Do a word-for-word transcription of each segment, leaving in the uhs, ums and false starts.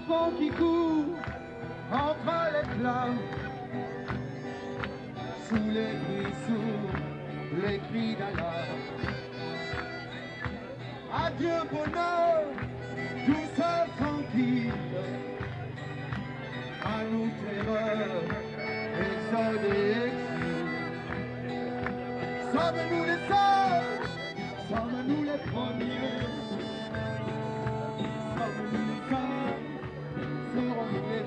enfants qui courent entre les flammes, sous les cris sourds, les cris d'alarme. Adieu bonheur, douceur tranquille, à nous terreur, exode et exil. Sommes-nous les seuls, sommes-nous les premiers, sommes-nous les seuls, serons-nous les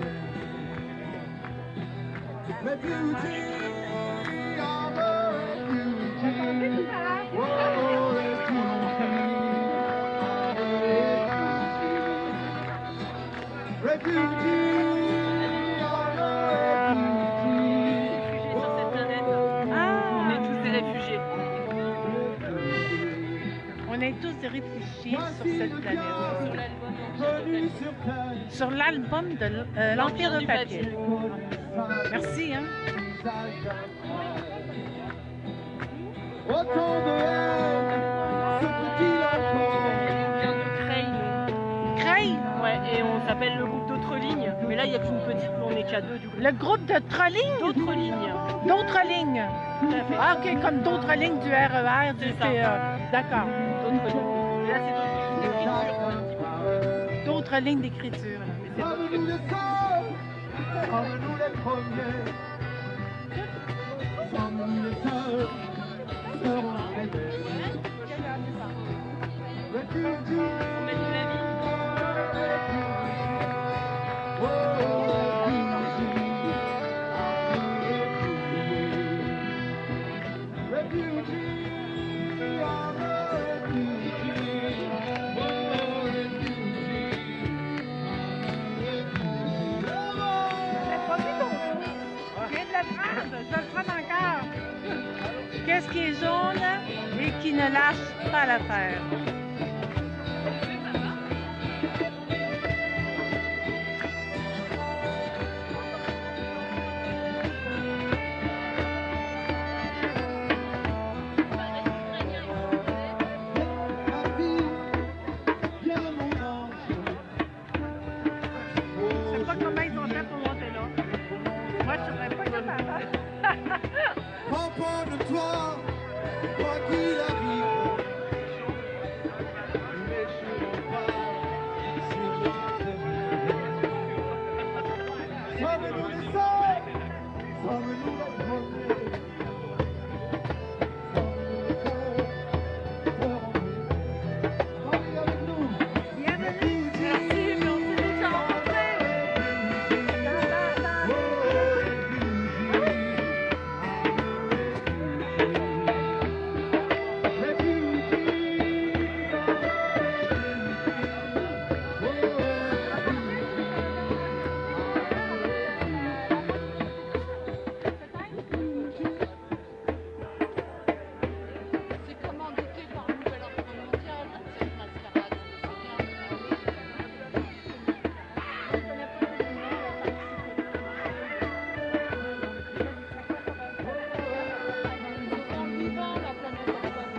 derniers. Refugees, I'm a refugee. Oh, refugee. Refugee, I'm a refugee. Réfugiés sur cette planète. On est tous des réfugiés. On est tous des réfugiés sur cette planète. Sur l'album Sur l'album de euh, l'Empire de papier. Merci, hein? Autant de haine, ce petit enfant. On vient de Creil. Creil, Ouais, et on s'appelle le groupe d'autres lignes. Mais là, il n'y a qu'une petite, mais on est qu'à deux du coup. le groupe de trolling, D'autres lignes. d'autres lignes. Tout à fait. Ah, ok, comme d'autres lignes du R E R, du C'est ça. T E. D'accord. D'autres lignes. Et là, c'est d'autres lignes d'écriture. D'autres lignes d'écriture. Sommes-nous les seuls, sommes-nous les premiers, sommes-nous les seuls, serons-nous les derniers. Refugees, On met de la vie. oh, refugees, refugees, I'm a refugee. Oh, Je viens de le prendre, je vais le prendre encore. Qu'est-ce qui est jaune et qui ne lâche pas l'affaire? Ma fille, viens mon ange. Je sais pas comment ils ont fait pour monter là. Moi, je serais pas capable. Prends soin de toi, quoi qu'il arrive. Ne m'échouons pas sur notre vie. Sommes-nous les seuls, sommes-nous les premiers. Sommes-nous les seuls, serons-nous les derniers. Allez avec nous. Bienvenue. Merci, mais on s'est déjà rencontrés. C'est commandité par le Nouvel Ordre Mondial, cette mascarade, c'est bien. En vivant, la planète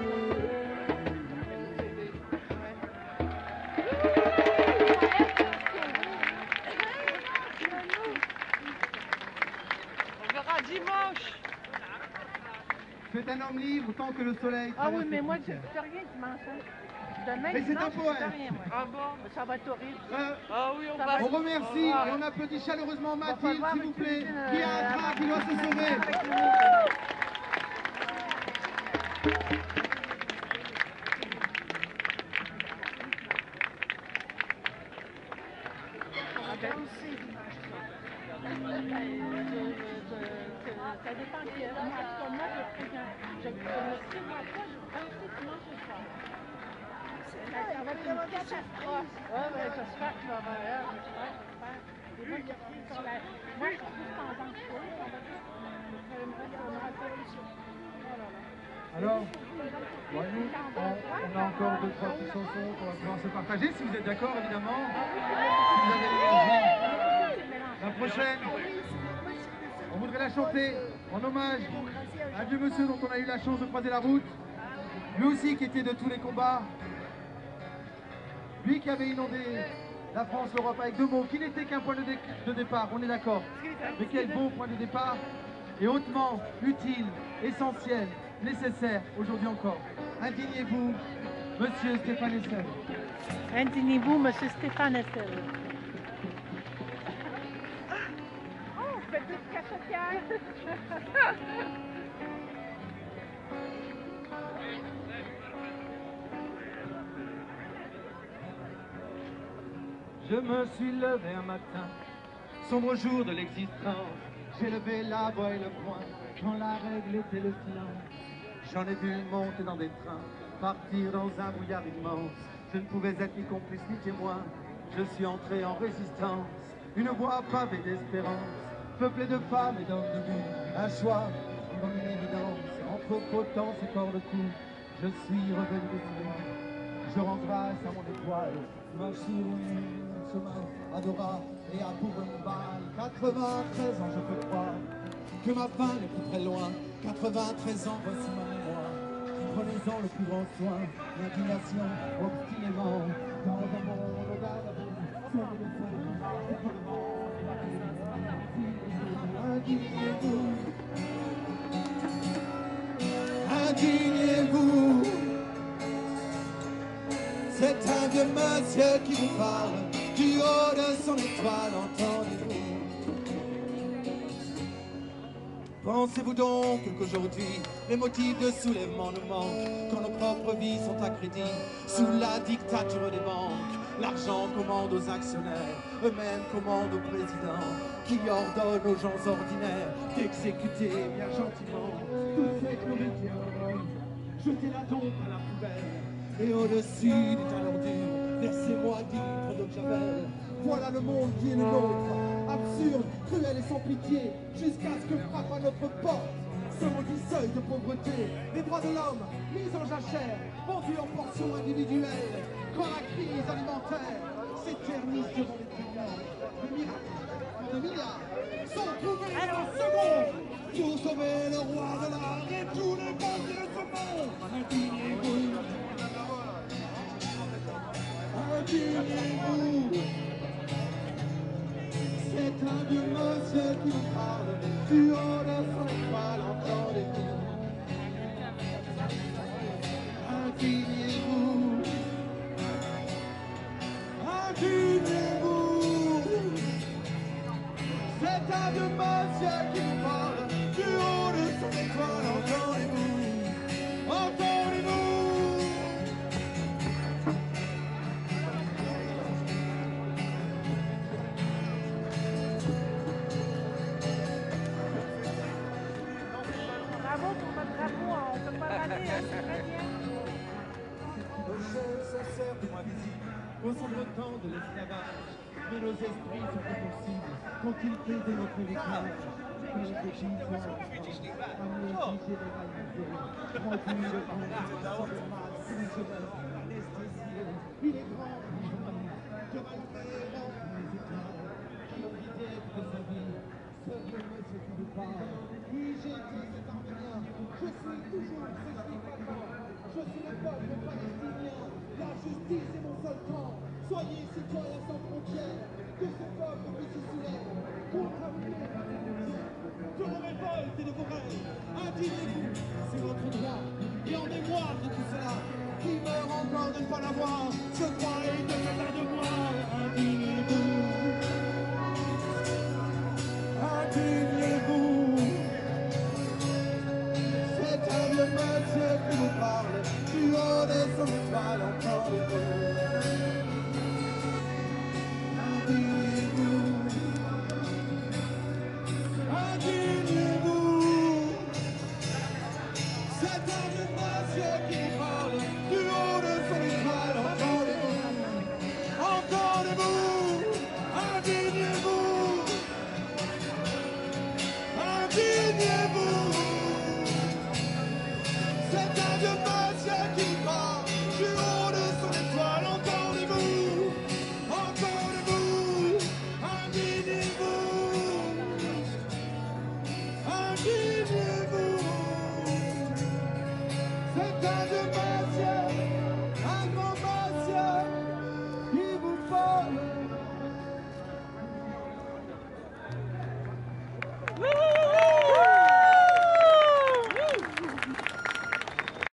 On verra dimanche. Faites un homme libre tant que le soleil. Ah oui, traverse mais les moi, je frontières. ne fais rien dimanche. Hein. Demain, Mais c'est dimanche, un je fais poème. rien, moi. Ah bon? Ça va être horrible. Euh, Ah oui, on Ça va. va. On remercie et on applaudit chaleureusement Mathilde, falloir s'il vous plaît, utiliser, qui a euh, un train qui doit se sauver. avec le- Ah ben aussi, dimanche. Je- je- je- Ça dépend qui est. Moi, en tout cas, moi, je préviens. Je ne me prévois pas, je pensais dimanche au soir. Ça ça va être une petite surprise. Ouais, ouais, j'espère qu'il va y avoir. J'espère, j'espère. Et moi, je suis sur la... Moi, je suis plus tendance pour eux. On va juste... J'aimerais qu'on aura pas eu ça. Oh là là. Alors, bon, nous, on, on a encore deux, trois petites chansons qu'on va pouvoir se partager, si vous êtes d'accord, évidemment. Si vous avez l'énergie. La prochaine, on voudrait la chanter en hommage à un vieux monsieur dont on a eu la chance de croiser la route. Lui aussi qui était de tous les combats. Lui qui avait inondé La France, l'Europe, avec deux mots qui n'étaient qu'un point de, dé de départ, on est d'accord. Mais quel beau point de départ et hautement utile, essentiel, nécessaire aujourd'hui encore. Indignez-vous, Monsieur Stéphane Hessel. Indignez-vous, Monsieur Stéphane Hessel. Oh, petite cafetière. Je me suis levé un matin, sombre jour de l'existence. J'ai levé la voix et le poing, quand la règle était le silence. J'en ai vu monter dans des trains, partir dans un brouillard immense. Je ne pouvais être ni complice ni témoin, je suis entré en résistance. Une voie pavée d'espérance, peuplée de femmes et d'hommes debout. Un choix, comme une évidence, entre potence et corps de cou. Je suis revenu de loin, je rends grâce à mon étoile. Ma chérie, chemin adorable et à pour une balle. quatre-vingt-treize ans, je peux croire que ma fin n'est plus très loin. quatre-vingt-treize ans, voici ma mémoire. Prenez-en le plus grand soin. L'indignation, obstinément, dans un monde au garde à vous. Indignez-vous, indignez-vous. C'est un vieux monsieur qui vous parle, du haut de son étoile, entendez-vous. Pensez-vous donc qu'aujourd'hui, les motifs de soulèvement nous manquent, quand nos propres vies sont à crédit, sous la dictature des banques. L'argent commande aux actionnaires, eux-mêmes commandent au président, qui ordonne aux gens ordinaires d'exécuter bien gentiment toute cette nourriture. Jetez-la donc à la poubelle. Et au-dessus des tas d'ordures, versez-moi dix litres d'eau de javel. Voilà le monde qui est le nôtre, absurde, cruel et sans pitié, jusqu'à ce que frappe à notre porte ce maudit seuil de pauvreté. Les droits de l'homme, mis en jachère, vendus en portions individuelles, quand la crise alimentaire s'éternise devant les tribunaux. Les miracles de milliards sont trouvés en seconde pour sauver le roi de l'art et tous les banquiers de ce monde. Indignez-vous. Indignez-vous. C'est un vieux monsieur qui vous parle, du haut de son étoile, entendez-vous. Indignez-vous. Indignez-vous. C'est un vieux monsieur qui vous parle, du haut de son étoile, entendez-vous. Entendez-vous. Bravo pour votre drapeau, on peut pas rater, hein, c'est très bien. Nos choses sincères de moi visibles ressemblent au temps de l'esclavage, mais nos esprits sont impossibles quand ils plaidaient notre héritage. Que les petits soient en France, amnésie généralisée, rendu de grand sans le mal, sous les jeunesse, anesthésié. Il est grand, il est grand, que malgré remplit les étoiles, qui ont guidé toute sa vie, ce vieux monsieur qui nous parle. Oui, j'ai dit cet arménien, je suis toujours ce je suis pas mort. Je suis le peuple palestinien, la justice est mon seul camp. Soyez citoyens sans frontières, que ce peuple qui se soulève contre la de vos révoltes et de vos rêves. Indignez-vous, c'est votre droit. Et en mémoire de tout cela, qui meurt encore de ne pas l'avoir, ce droit est de faire de moi. Indignez-vous. Indignez-vous. C'est un vieux monsieur qui vous parle, du haut de son étoile, entendez-vous. Indignez-vous. Indignez-vous. C'est un vieux monsieur qui vous parle, du haut de son étoile, entendez-vous. Entendez-vous. Indignez-vous. Indignez-vous. C'est un vieux monsieur qui vous parle, du haut de son étoile, entendez-vous. Entendez-vous. Indignez-vous. Indignez-vous. C'est un vieux monsieur.